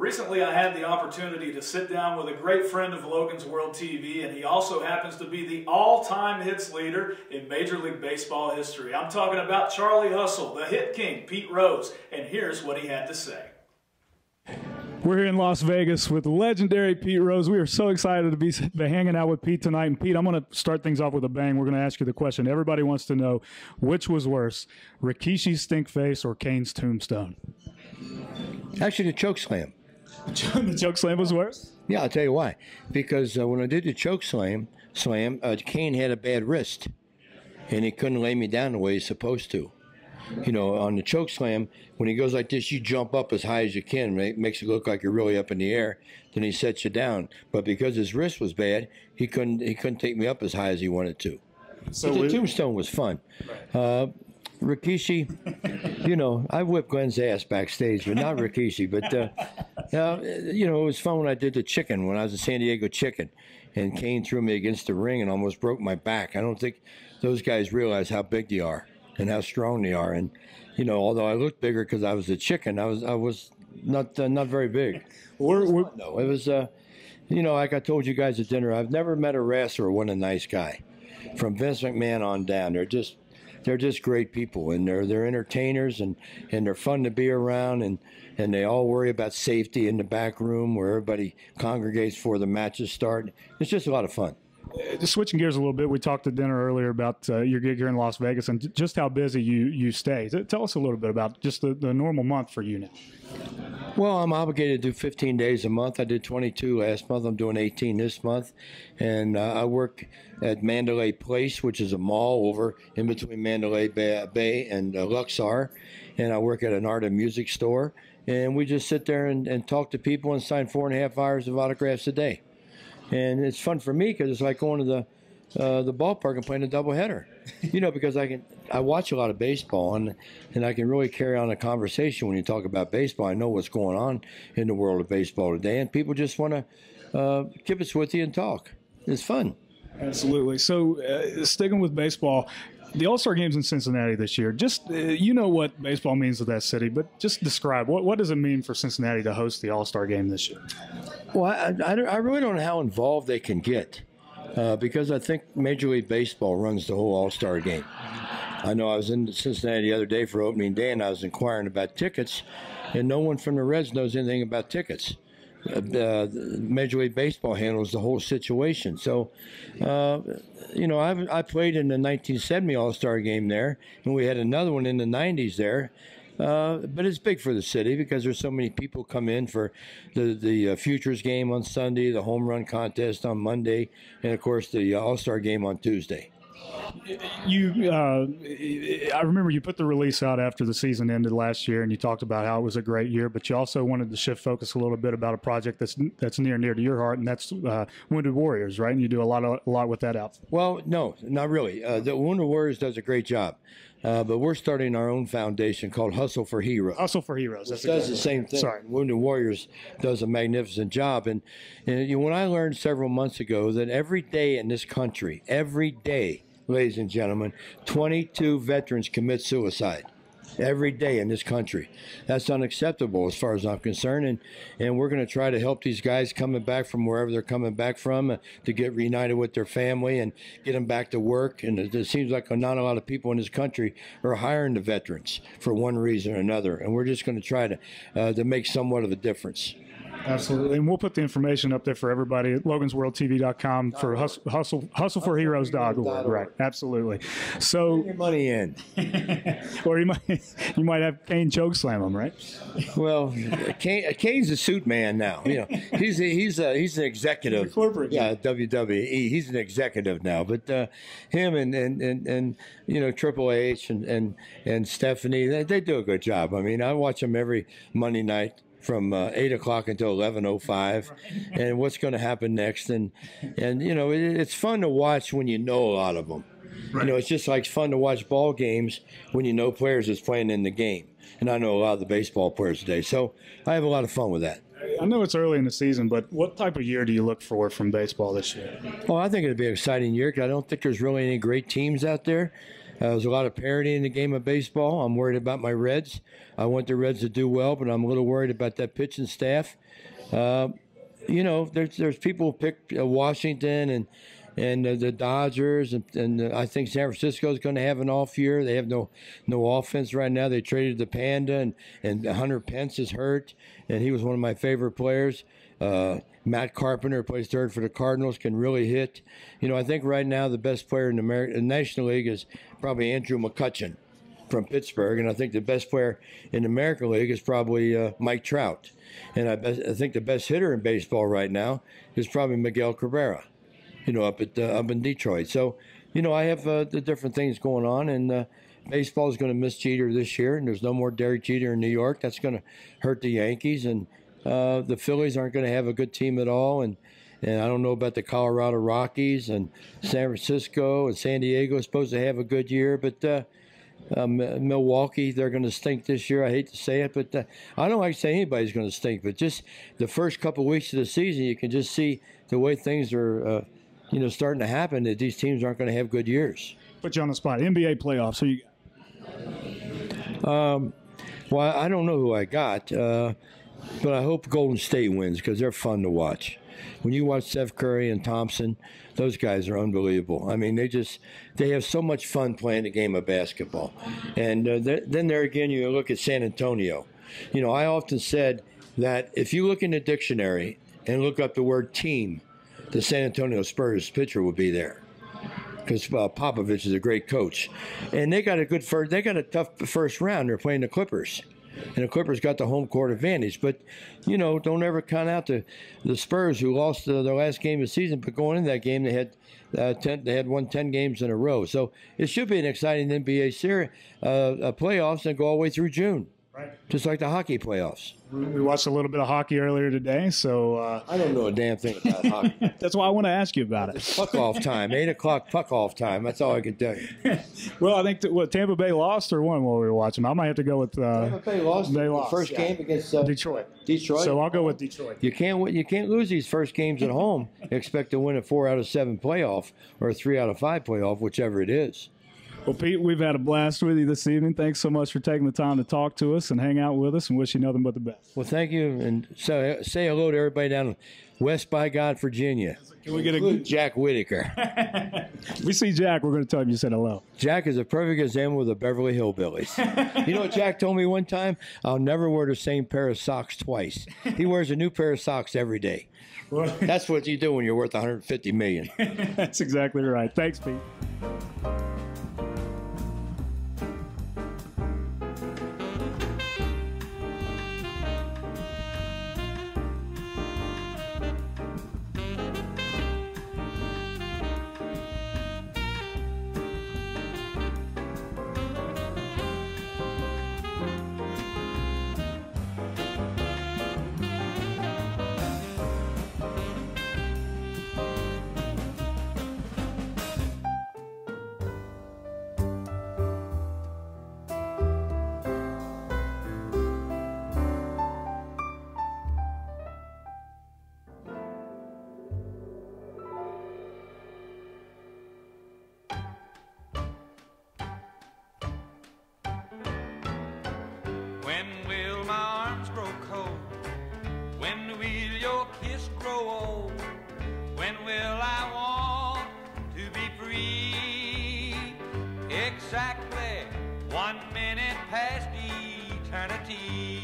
Recently, I had the opportunity to sit down with a great friend of Logan's World TV, and he also happens to be the all-time hits leader in Major League Baseball history. I'm talking about Charlie Hustle, the hit king, Pete Rose, and here's what he had to say. We're here in Las Vegas with legendary Pete Rose. We are so excited to be hanging out with Pete tonight. And Pete, I'm going to start things off with a bang. We're going to ask you the question everybody wants to know. Which was worse, Rikishi's stink face or Kane's tombstone? Actually, the choke slam. The choke slam was worse? Yeah, I'll tell you why. Because when I did the choke slam, Kane had a bad wrist, and he couldn't lay me down the way he's supposed to. You know, on the choke slam, when he goes like this, you jump up as high as you can. It makes it look like you're really up in the air. Then he sets you down. But because his wrist was bad, he couldn't take me up as high as he wanted to. So the tombstone was fun. Right. Rikishi, you know, I whipped Glenn's ass backstage, but not Rikishi. But, you know, it was fun when I did the chicken, when I was a San Diego Chicken. And Kane threw me against the ring and almost broke my back. I don't think those guys realize how big they are and how strong they are. And, you know, although I looked bigger because I was a chicken, I was not very big. It was, you know, like I told you guys at dinner, I've never met a wrestler or a nice guy. From Vince McMahon on down, they're just great people, and they're entertainers, and they're fun to be around, and they all worry about safety in the back room where everybody congregates before the matches start. It's just a lot of fun. Just switching gears a little bit, we talked at dinner earlier about your gig here in Las Vegas and just how busy you stay. Tell us a little bit about just the normal month for you now. Well, I'm obligated to do 15 days a month. I did 22 last month. I'm doing 18 this month. And I work at Mandalay Place, which is a mall over in between Mandalay Bay and Luxor. And I work at an art and music store. And we just sit there and talk to people and sign 4.5 hours of autographs a day. And it's fun for me because it's like going to the ballpark and playing a doubleheader. You know, because I watch a lot of baseball, and I can really carry on a conversation when you talk about baseball. I know what's going on in the world of baseball today, and people just want to kibitz with you and talk. It's fun. Absolutely. So sticking with baseball, the All-Star Game's in Cincinnati this year. Just, you know what baseball means to that city, but just describe, what does it mean for Cincinnati to host the All-Star Game this year? Well, I really don't know how involved they can get because I think Major League Baseball runs the whole All-Star Game. I know I was in Cincinnati the other day for opening day, and I was inquiring about tickets, and no one from the Reds knows anything about tickets. Major League Baseball handles the whole situation. So, you know, I played in the 1970 All-Star Game there, and we had another one in the 90s there. But it's big for the city because there's so many people come in for the Futures game on Sunday, the home run contest on Monday, and, of course, the All-Star game on Tuesday. I remember you put the release out after the season ended last year, and you talked about how it was a great year, but you also wanted to shift focus a little bit about a project that's near to your heart, and that's Wounded Warriors, right? And you do a lot with that outfit. Well, no, not really. The Wounded Warriors does a great job. But we're starting our own foundation called Hustle for Heroes. Hustle for Heroes. That does the same thing. Sorry. Wounded Warriors does a magnificent job. And when I learned several months ago that every day in this country, every day, ladies and gentlemen, 22 veterans commit suicide. Every day in this country. That's unacceptable as far as I'm concerned, and we're going to try to help these guys coming back from wherever they're coming back from to get reunited with their family and get them back to work. And it seems like not a lot of people in this country are hiring the veterans for one reason or another, and we're just going to try to make somewhat of a difference. Absolutely. And we'll put the information up there for everybody at logansworldtv.com for hustleforheroes.org. Right. Absolutely. So get your money in. Or you might have Kane chokeslam him, right? Well, Kane's a suit man now. You know, he's an executive. Corporate. Yeah, WWE. He's an executive now. But him and you know, Triple H and Stephanie, they do a good job. I mean, I watch them every Monday night from 8 o'clock until 11:05, and what's going to happen next. And you know, it's fun to watch when you know a lot of them. Right. You know, it's just like fun to watch ball games when you know players that's playing in the game. And I know a lot of the baseball players today, so I have a lot of fun with that. I know it's early in the season, but what type of year do you look for from baseball this year? Well, I think it'll be an exciting year because I don't think there's really any great teams out there. There's a lot of parity in the game of baseball. I'm worried about my Reds. I want the Reds to do well, but I'm a little worried about that pitching staff. You know, there's people who pick Washington and the Dodgers, and I think San Francisco is going to have an off year. They have no offense right now. They traded the Panda, and Hunter Pence is hurt, and he was one of my favorite players. Matt Carpenter plays third for the Cardinals, can really hit. You know, I think right now the best player in the National League is probably Andrew McCutchen from Pittsburgh, and I think the best player in the American League is probably Mike Trout. And I think the best hitter in baseball right now is probably Miguel Cabrera, you know, up in Detroit. So, you know, I have the different things going on, and baseball is going to miss Jeter this year, and there's no more Derek Jeter in New York. That's going to hurt the Yankees, and the Phillies aren't going to have a good team at all, and I don't know about the Colorado Rockies, and San Francisco and San Diego is supposed to have a good year, but Milwaukee, they're going to stink this year. I hate to say it, but I don't like to say anybody's going to stink, but just the first couple of weeks of the season, you can just see the way things are, you know, starting to happen, that these teams aren't going to have good years. Put you on the spot. NBA playoffs. Who you got? Well, I don't know who I got, but I hope Golden State wins because they're fun to watch. When you watch Steph Curry and Thompson, those guys are unbelievable. I mean, they have so much fun playing the game of basketball. And then there again, you look at San Antonio. You know, I often said that if you look in the dictionary and look up the word team, the San Antonio Spurs pitcher will be there, because Popovich is a great coach, and they got a tough first round. They're playing the Clippers, and the Clippers got the home court advantage. But you know, don't ever count out the Spurs, who lost their last game of the season. But going into that game, they had won 10 games in a row. So it should be an exciting NBA series, playoffs, and go all the way through June. Right. Just like the hockey playoffs. We watched a little bit of hockey earlier today, so I don't know a damn thing about hockey. That's why I want to ask you about it. It's puck off time, 8 o'clock puck off time. That's all I can tell you. Well, I think Tampa Bay lost or won while we were watching. I might have to go with Tampa Bay lost. The first game against Detroit. Detroit. So I'll go with Detroit. You can't lose these first games at home. Expect to win a 4 out of 7 playoff or a 3 out of 5 playoff, whichever it is. Well, Pete, we've had a blast with you this evening. Thanks so much for taking the time to talk to us and hang out with us, and wish you nothing but the best. Well, thank you, and so say hello to everybody down in West by God, Virginia. Can we get Jack Whitaker? If we see Jack, we're going to tell him you said hello. Jack is a perfect example of the Beverly Hillbillies. You know what Jack told me one time? I'll never wear the same pair of socks twice. He wears a new pair of socks every day. That's what you do when you're worth $150 million. That's exactly right. Thanks, Pete. When will my arms grow cold? When will your kiss grow old? When will I want to be free? Exactly 1 minute past eternity.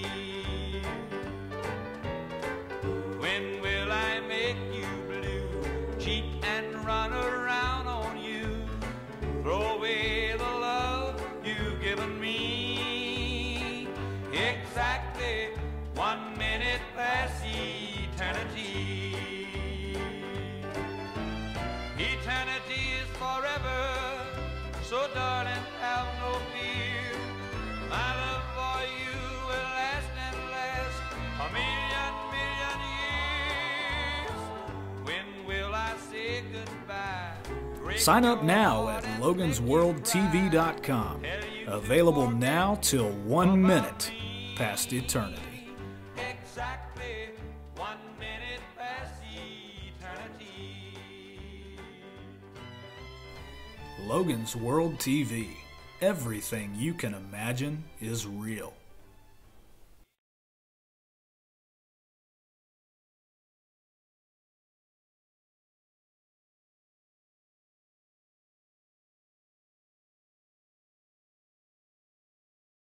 When will I make you blue, cheat and run around on you, throw away the love you've given me? Exactly 1 minute past eternity. Eternity is forever, so darling, have no fear. My love for you will last and last a million years. When will I say goodbye? Sign up now at LOGAN'SWorldTV.com. Available now till 1 minute past eternity. Exactly 1 minute past eternity. Logan's World TV. everything you can imagine is real.